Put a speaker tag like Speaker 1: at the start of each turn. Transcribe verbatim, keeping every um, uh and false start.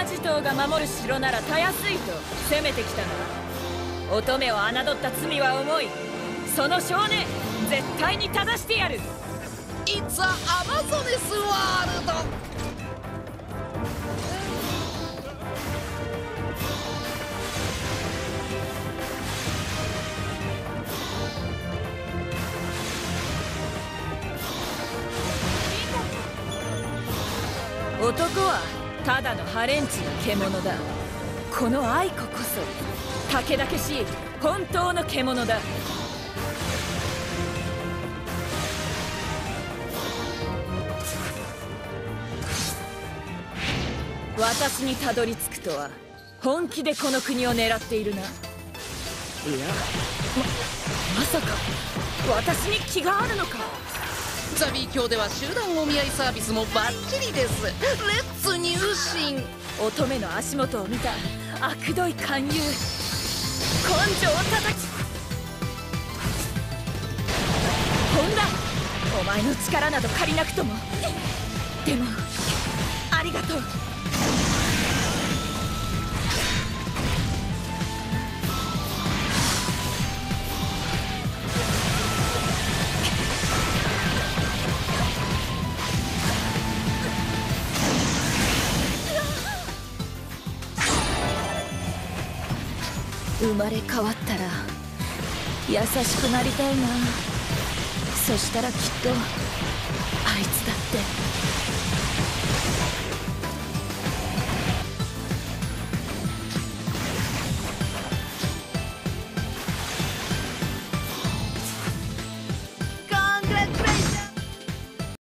Speaker 1: 地頭が守る城ならたやすいと攻めてきたな。乙女を侮った罪は重い。その少年絶対に正してやる。
Speaker 2: It's a Amazones World!
Speaker 1: 男はただのハレンチな獣だ。この愛子こそたけだけしい本当の獣だ。私にたどり着くとは本気でこの国を狙っているな。いや、ま、まさか私に気があるのか。
Speaker 2: ザビー卿では集団お見合いサービスもバッチリです。レッツ入信。
Speaker 1: 乙女の足元を見た悪どい勧誘、根性を叩き本田、お前の力など借りなくとも。でもありがとう。生まれ変わったら優しくなりたいな。そしたらきっと